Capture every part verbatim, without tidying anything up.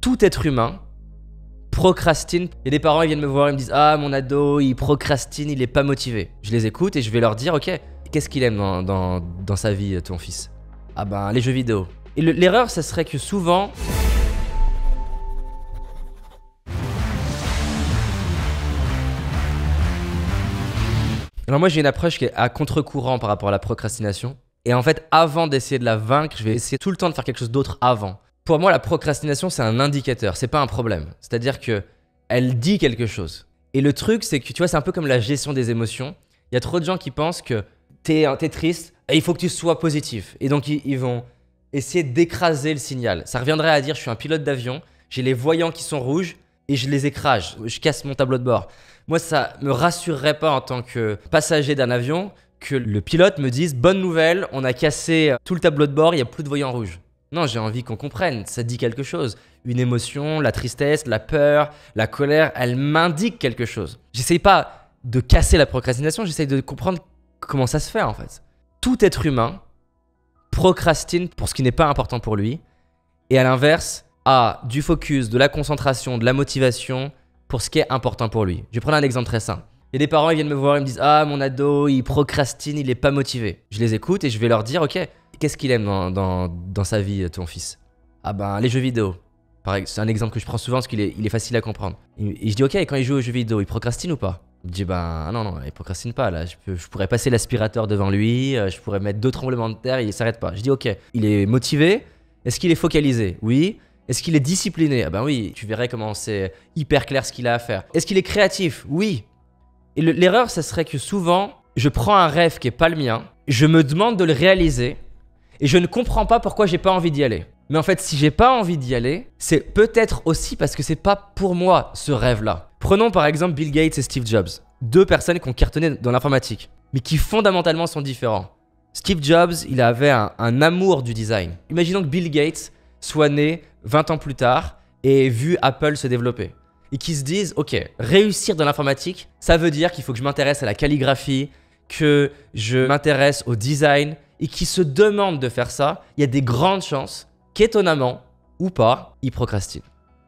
tout être humain procrastine. Il y a des parents, ils viennent me voir, ils me disent « Ah, mon ado, il procrastine, il est pas motivé. » Je les écoute et je vais leur dire « Ok, qu'est-ce qu'il aime dans, dans, dans sa vie, ton fils ?»« Ah ben, les jeux vidéo. » Et l'erreur, ça serait que souvent... Alors moi, j'ai une approche qui est à contre-courant par rapport à la procrastination. Et en fait, avant d'essayer de la vaincre, je vais essayer tout le temps de faire quelque chose d'autre avant. Pour moi, la procrastination, c'est un indicateur, c'est pas un problème. C'est-à-dire que elle dit quelque chose. Et le truc, c'est que tu vois, c'est un peu comme la gestion des émotions. Il y a trop de gens qui pensent que t'es, t'es triste et il faut que tu sois positif. Et donc, ils, ils vont essayer d'écraser le signal. Ça reviendrait à dire, je suis un pilote d'avion, j'ai les voyants qui sont rouges et je les écrase, je casse mon tableau de bord. Moi, ça me rassurerait pas en tant que passager d'un avion que le pilote me dise « Bonne nouvelle, on a cassé tout le tableau de bord, il n'y a plus de voyants rouges. » Non, j'ai envie qu'on comprenne, ça dit quelque chose. Une émotion, la tristesse, la peur, la colère, elle m'indique quelque chose. J'essaye pas de casser la procrastination, j'essaye de comprendre comment ça se fait en fait. Tout être humain procrastine pour ce qui n'est pas important pour lui et à l'inverse a du focus, de la concentration, de la motivation pour ce qui est important pour lui. Je vais prendre un exemple très simple. Il y a des parents, ils viennent me voir, ils me disent « Ah, mon ado, il procrastine, il est pas motivé. » Je les écoute et je vais leur dire « Ok, qu'est-ce qu'il aime dans, dans, dans sa vie, ton fils ?»« Ah ben, les jeux vidéo. » C'est un exemple que je prends souvent parce qu'il est, il est facile à comprendre. Et je dis « Ok, et quand il joue aux jeux vidéo, il procrastine ou pas ?» Il me dit « Ben non, non, il procrastine pas. Là, je, peux, je pourrais passer l'aspirateur devant lui, je pourrais mettre deux tremblements de terre, il s'arrête pas. » Je dis « Ok, il est motivé. Est-ce qu'il est focalisé? Oui. Est-ce qu'il est discipliné? Ah ben oui, tu verrais comment c'est hyper clair ce qu'il a à faire. Est-ce qu'il est créatif? Oui. Et l'erreur, ça serait que souvent, je prends un rêve qui n'est pas le mien, je me demande de le réaliser et je ne comprends pas pourquoi j'ai pas envie d'y aller. Mais en fait, si j'ai pas envie d'y aller, c'est peut-être aussi parce que c'est pas pour moi ce rêve-là. Prenons par exemple Bill Gates et Steve Jobs, deux personnes qui ont cartonné dans l'informatique, mais qui fondamentalement sont différents. Steve Jobs, il avait un, un amour du design. Imaginons que Bill Gates soit né vingt ans plus tard et ait vu Apple se développer. Et qui se disent, ok, réussir dans l'informatique, ça veut dire qu'il faut que je m'intéresse à la calligraphie, que je m'intéresse au design, et qui se demandent de faire ça, il y a des grandes chances qu'étonnamment, ou pas, ils procrastinent.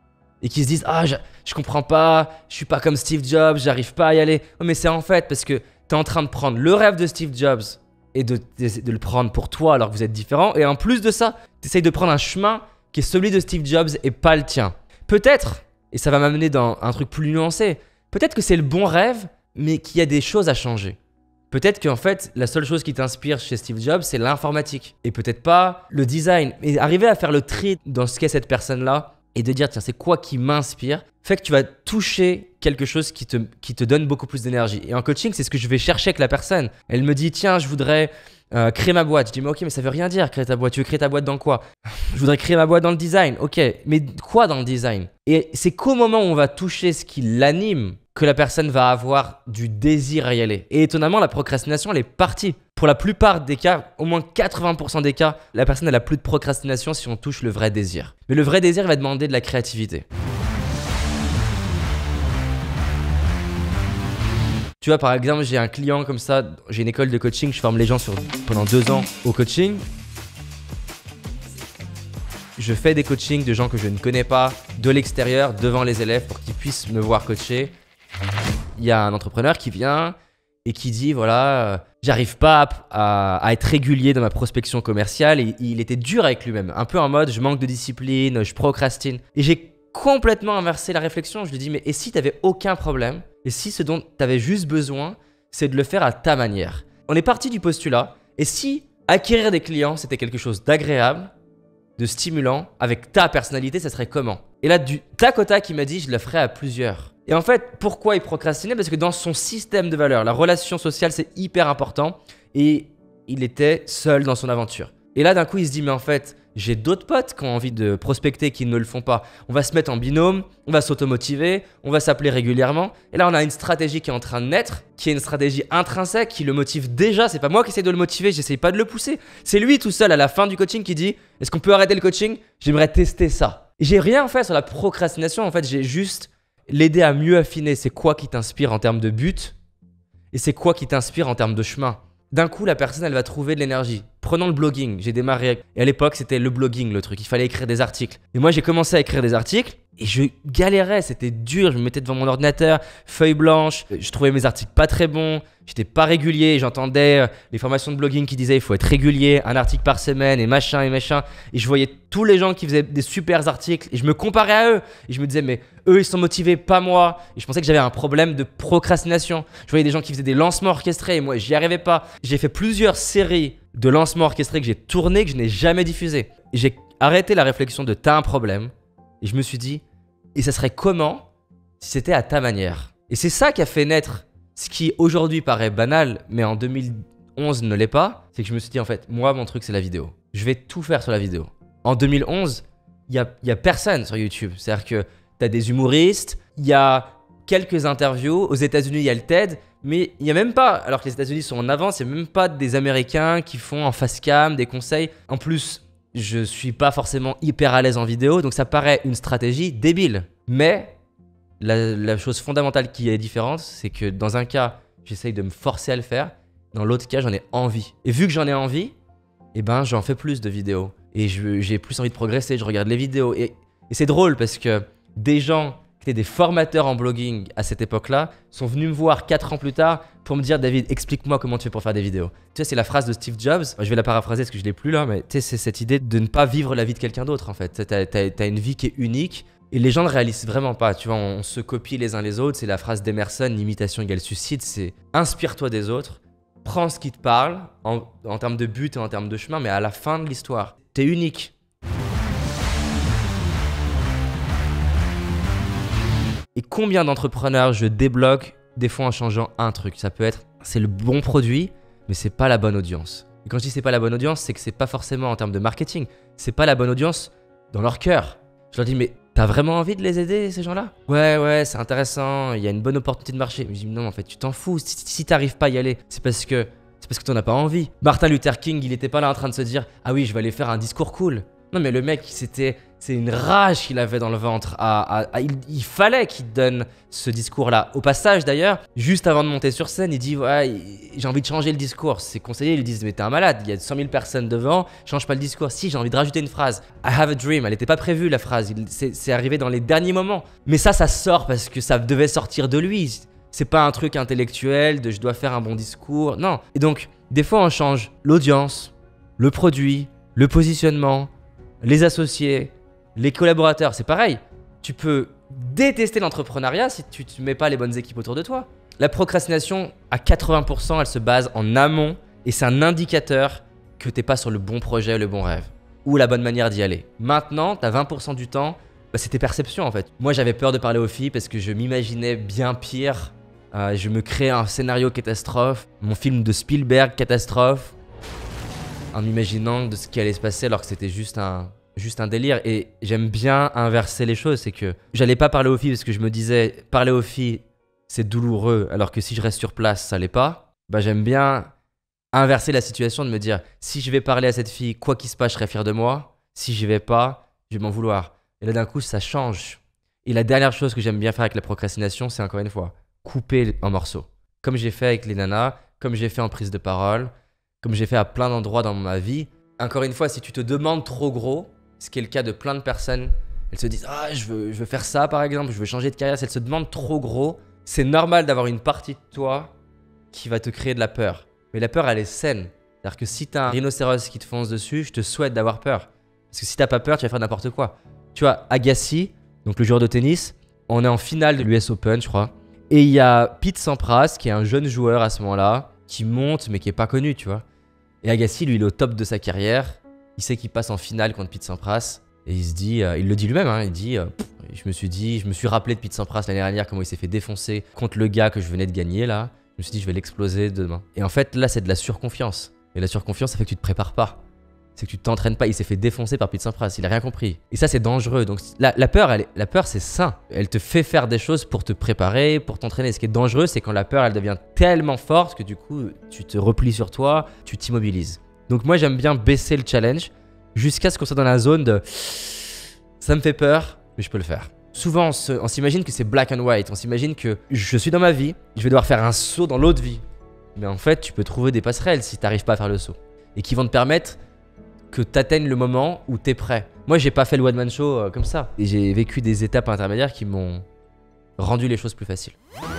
Et qui se disent, ah, je, je comprends pas, je suis pas comme Steve Jobs, j'arrive pas à y aller. Oh, mais c'est en fait parce que tu es en train de prendre le rêve de Steve Jobs et de, de, de le prendre pour toi alors que vous êtes différents. Et en plus de ça, tu essayes de prendre un chemin qui est celui de Steve Jobs et pas le tien. Peut-être, et ça va m'amener dans un truc plus nuancé, peut-être que c'est le bon rêve, mais qu'il y a des choses à changer. Peut-être qu'en fait, la seule chose qui t'inspire chez Steve Jobs, c'est l'informatique. Et peut-être pas le design. Mais arriver à faire le tri dans ce qu'est cette personne-là et de dire, tiens, c'est quoi qui m'inspire, fait que tu vas toucher quelque chose qui te, qui te donne beaucoup plus d'énergie. Et en coaching, c'est ce que je vais chercher avec la personne. Elle me dit, tiens, je voudrais euh, créer ma boîte. Je dis, mais ok, mais ça veut rien dire, créer ta boîte. Tu veux créer ta boîte dans quoi? Je voudrais créer ma boîte dans le design. Ok, mais quoi dans le design? Et c'est qu'au moment où on va toucher ce qui l'anime, que la personne va avoir du désir à y aller. Et étonnamment, la procrastination, elle est partie. Pour la plupart des cas, au moins quatre-vingts pour cent des cas, la personne elle a plus de procrastination si on touche le vrai désir. Mais le vrai désir, il va demander de la créativité. Tu vois, par exemple, j'ai un client comme ça, j'ai une école de coaching, je forme les gens sur, pendant deux ans au coaching. Je fais des coachings de gens que je ne connais pas de l'extérieur devant les élèves pour qu'ils puissent me voir coacher. Il y a un entrepreneur qui vient et qui dit voilà, euh, j'arrive pas à, à être régulier dans ma prospection commerciale et il était dur avec lui-même, un peu en mode je manque de discipline, je procrastine. Et j'ai complètement inversé la réflexion, je lui dis mais et si tu n'avais aucun problème et si ce dont tu avais juste besoin, c'est de le faire à ta manière. On est parti du postulat et si acquérir des clients c'était quelque chose d'agréable, de stimulant, avec ta personnalité, ça serait comment? Et là, du tac au tac, il m'a dit, je le ferai à plusieurs. Et en fait, pourquoi il procrastinait? Parce que dans son système de valeurs, la relation sociale, c'est hyper important. Et il était seul dans son aventure. Et là, d'un coup, il se dit, mais en fait, j'ai d'autres potes qui ont envie de prospecter, qui ne le font pas. On va se mettre en binôme, on va s'automotiver, on va s'appeler régulièrement. Et là, on a une stratégie qui est en train de naître, qui est une stratégie intrinsèque, qui le motive déjà. C'est pas moi qui essaie de le motiver, j'essaie pas de le pousser. C'est lui tout seul à la fin du coaching qui dit, est-ce qu'on peut arrêter le coaching? J'aimerais tester ça. Et j'ai rien fait sur la procrastination. En fait, j'ai juste l'aider à mieux affiner c'est quoi qui t'inspire en termes de but et c'est quoi qui t'inspire en termes de chemin. d'un coup, la personne, elle va trouver de l'énergie. Prenons le blogging. J'ai démarré, et à l'époque, c'était le blogging, le truc. Il fallait écrire des articles. Et moi, j'ai commencé à écrire des articles et je galérais. C'était dur. Je me mettais devant mon ordinateur, feuille blanche. Je trouvais mes articles pas très bons. J'étais pas régulier. J'entendais les formations de blogging qui disaient il faut être régulier, un article par semaine et machin et machin. Et je voyais tous les gens qui faisaient des super articles et je me comparais à eux. Et je me disais, mais eux, ils sont motivés, pas moi. Et je pensais que j'avais un problème de procrastination. Je voyais des gens qui faisaient des lancements orchestrés et moi, j'y arrivais pas. J'ai fait plusieurs séries de lancements orchestrés que j'ai tournées, que je n'ai jamais diffusées. Et j'ai arrêté la réflexion de t'as un problème. Et je me suis dit, et ça serait comment si c'était à ta manière? Et c'est ça qui a fait naître ce qui aujourd'hui paraît banal, mais en deux mille onze ne l'est pas. C'est que je me suis dit, en fait, moi, mon truc, c'est la vidéo. Je vais tout faire sur la vidéo. En deux mille onze, il n'y a, y a personne sur YouTube. C'est-à-dire que tu as des humoristes, il y a quelques interviews. Aux États-Unis, il y a le TED, mais il n'y a même pas, alors que les États-Unis sont en avance, il n'y a même pas des Américains qui font en face cam des conseils. En plus, je suis pas forcément hyper à l'aise en vidéo, donc ça paraît une stratégie débile. Mais la, la chose fondamentale qui est différente, c'est que dans un cas, j'essaye de me forcer à le faire. Dans l'autre cas, j'en ai envie. Et vu que j'en ai envie, eh ben, j'en fais plus de vidéos. Et j'ai plus envie de progresser, je regarde les vidéos. Et, et c'est drôle parce que des gens qui étaient des formateurs en blogging à cette époque-là sont venus me voir quatre ans plus tard pour me dire « David, explique-moi comment tu fais pour faire des vidéos. » Tu sais, c'est la phrase de Steve Jobs. Je vais la paraphraser parce que je l'ai plus là, mais tu sais, c'est cette idée de ne pas vivre la vie de quelqu'un d'autre en fait. T'as, t'as, t'as une vie qui est unique et les gens ne réalisent vraiment pas. Tu vois, on, on se copie les uns les autres. C'est la phrase d'Emerson, l'imitation égale suicide. C'est inspire-toi des autres, prends ce qui te parle en, en termes de but et en termes de chemin, mais à la fin de l'histoire, t'es unique. Et combien d'entrepreneurs je débloque des fois en changeant un truc? Ça peut être, c'est le bon produit, mais c'est pas la bonne audience. Et quand je dis c'est pas la bonne audience, c'est que c'est pas forcément en termes de marketing. C'est pas la bonne audience dans leur cœur. Je leur dis, mais t'as vraiment envie de les aider, ces gens-là? Ouais, ouais, c'est intéressant, il y a une bonne opportunité de marché. Mais je dis, non, en fait, tu t'en fous. Si, si t'arrives pas à y aller, c'est parce que c'est parce que t'en as pas envie. Martin Luther King, il était pas là en train de se dire, ah oui, je vais aller faire un discours cool. Non, mais le mec, c'était, c'est une rage qu'il avait dans le ventre. À, à, à, il, il fallait qu'il donne ce discours-là. Au passage, d'ailleurs, juste avant de monter sur scène, il dit ouais, j'ai envie de changer le discours. Ses conseillers lui disent mais t'es un malade, il y a cent mille personnes devant, change pas le discours. Si, j'ai envie de rajouter une phrase. I have a dream. Elle n'était pas prévue, la phrase. C'est arrivé dans les derniers moments. Mais ça, ça sort parce que ça devait sortir de lui. C'est pas un truc intellectuel de je dois faire un bon discours. Non. Et donc, des fois, on change l'audience, le produit, le positionnement, les associés, les collaborateurs, c'est pareil. Tu peux détester l'entrepreneuriat si tu ne mets pas les bonnes équipes autour de toi. La procrastination, à quatre-vingts pour cent, elle se base en amont et c'est un indicateur que tu n'es pas sur le bon projet, le bon rêve ou la bonne manière d'y aller. Maintenant, tu as vingt pour cent du temps, bah, c'est tes perceptions en fait. Moi, j'avais peur de parler aux filles parce que je m'imaginais bien pire. Euh, je me créais un scénario catastrophe, mon film de Spielberg catastrophe, en m'imaginant de ce qui allait se passer alors que c'était juste un, juste un délire. Et j'aime bien inverser les choses, c'est que j'allais pas parler aux filles parce que je me disais parler aux filles c'est douloureux alors que si je reste sur place ça l'est pas. Bah j'aime bien inverser la situation de me dire si je vais parler à cette fille, quoi qu'il se passe je serai fier de moi, si j'y vais pas je vais m'en vouloir. Et là d'un coup ça change. Et la dernière chose que j'aime bien faire avec la procrastination, c'est encore une fois couper en morceaux, comme j'ai fait avec les nanas, comme j'ai fait en prise de parole, comme j'ai fait à plein d'endroits dans ma vie. Encore une fois, si tu te demandes trop gros, ce qui est le cas de plein de personnes, elles se disent « Ah, je veux, je veux faire ça par exemple, je veux changer de carrière », si elles se demandent trop gros, c'est normal d'avoir une partie de toi qui va te créer de la peur. Mais la peur, elle est saine. C'est-à-dire que si tu as un rhinocéros qui te fonce dessus, je te souhaite d'avoir peur. Parce que si tu n'as pas peur, tu vas faire n'importe quoi. Tu vois, Agassi, donc le joueur de tennis, on est en finale de l'U S Open, je crois. Et il y a Pete Sampras, qui est un jeune joueur à ce moment-là, qui monte mais qui est pas connu, tu vois. Et Agassi, lui, il est au top de sa carrière. Il sait qu'il passe en finale contre Pete Sampras. Et il se dit, euh, il le dit lui-même, hein, il dit, euh, je me suis dit, je me suis rappelé de Pete Sampras l'année dernière, comment il s'est fait défoncer contre le gars que je venais de gagner là. Je me suis dit, je vais l'exploser demain. Et en fait, là, c'est de la surconfiance. Et la surconfiance, ça fait que tu te prépares pas. C'est que tu t'entraînes pas. Il s'est fait défoncer par Pete Sampras. Il a rien compris. Et ça, c'est dangereux. Donc, la, la peur, elle, la peur, c'est sain. Elle te fait faire des choses pour te préparer, pour t'entraîner. Ce qui est dangereux, c'est quand la peur, elle devient tellement forte que du coup, tu te replies sur toi, tu t'immobilises. Donc, moi, j'aime bien baisser le challenge jusqu'à ce qu'on soit dans la zone de ça me fait peur, mais je peux le faire. Souvent, on s'imagine que c'est black and white. On s'imagine que je suis dans ma vie, je vais devoir faire un saut dans l'autre vie. Mais en fait, tu peux trouver des passerelles si tu n'arrives pas à faire le saut. Et qui vont te permettre que tu atteignes le moment où tu es prêt. Moi, j'ai pas fait le one-man show euh, comme ça. Et j'ai vécu des étapes intermédiaires qui m'ont rendu les choses plus faciles.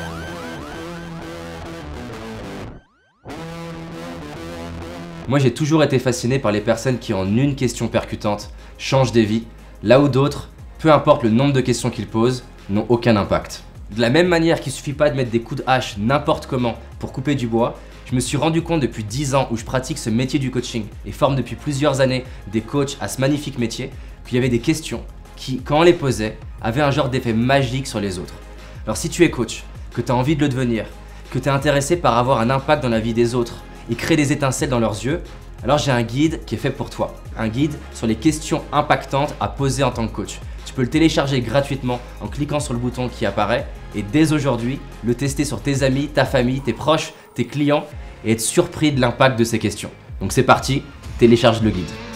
Moi, j'ai toujours été fasciné par les personnes qui, en une question percutante, changent des vies, là où d'autres, peu importe le nombre de questions qu'ils posent, n'ont aucun impact. De la même manière qu'il suffit pas de mettre des coups de hache n'importe comment pour couper du bois, je me suis rendu compte depuis dix ans où je pratique ce métier du coaching et forme depuis plusieurs années des coachs à ce magnifique métier, qu'il y avait des questions qui, quand on les posait, avaient un genre d'effet magique sur les autres. Alors si tu es coach, que tu as envie de le devenir, que tu es intéressé par avoir un impact dans la vie des autres et créer des étincelles dans leurs yeux, alors j'ai un guide qui est fait pour toi. Un guide sur les questions impactantes à poser en tant que coach. Tu peux le télécharger gratuitement en cliquant sur le bouton qui apparaît et dès aujourd'hui, le tester sur tes amis, ta famille, tes proches, tes clients et être surpris de l'impact de ces questions. Donc c'est parti, télécharge le guide.